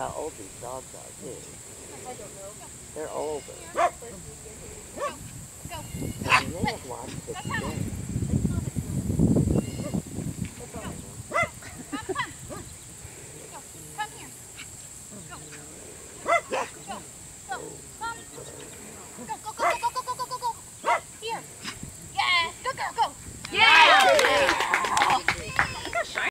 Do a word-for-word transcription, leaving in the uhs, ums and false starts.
how old these dogs are, too. I don't know. They're older.